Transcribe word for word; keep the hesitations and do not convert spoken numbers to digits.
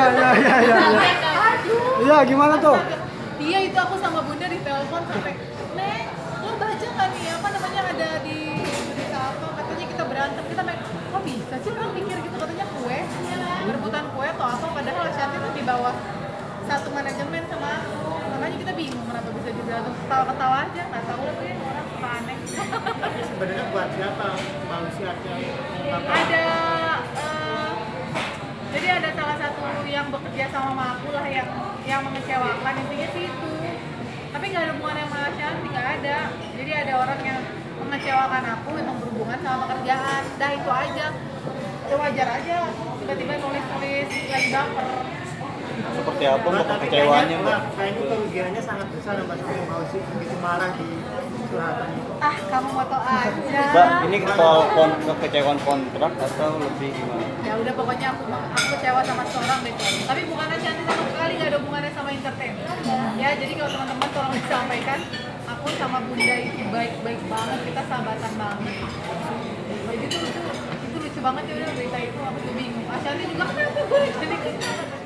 iya iya iya. Iya gimana tuh? Iya itu aku sama bunda di telepon sampai, Nek, lo baca nggak nih apa namanya ada di berita apa? Katanya kita berantem, kita main, kok bisa sih orang pikir gitu katanya kue, berebutan kue atau apa? Padahal Ashanty tuh di bawah satu manajemen sama aku, makanya kita bingung kenapa bisa diberantem, ketawa-ketawa aja, nggak tahu lah tuh ya orang suka aneh. Sebenarnya buat siapa manusianya? Ada uh, jadi ada salah satu yang bekerja sama aku lah yang yang mengecewakan, intinya sih itu, tapi nggak ada hubungannya sama Ashanty, nggak ada. Jadi ada orang yang mengecewakan aku memang berhubungan sama pekerjaan, dah itu aja. Ya wajar aja tiba-tiba nulis-nulis lagi baper. Seperti apa mbak kekecewaannya mbak? Kayaknya kerugiannya sangat besar mbak sampai mau sih begitu marah di curhatan itu. Ah kamu foto aja. Mbak, ini soal kon kekecewaan kontrak atau lebih gimana? Ya udah pokoknya aku aku kecewa sama seorang deh. Tapi bukan Ashanty sama sekali, nggak ada hubungannya sama entertain. Ya jadi kalau teman-teman tolong disampaikan, aku sama bunda itu baik-baik banget, kita sahabatan banget. Jadi itu lucu, itu lucu banget ya udah berita itu, aku tuh bingung. Ashanty juga kenapa gue jadi kenapa?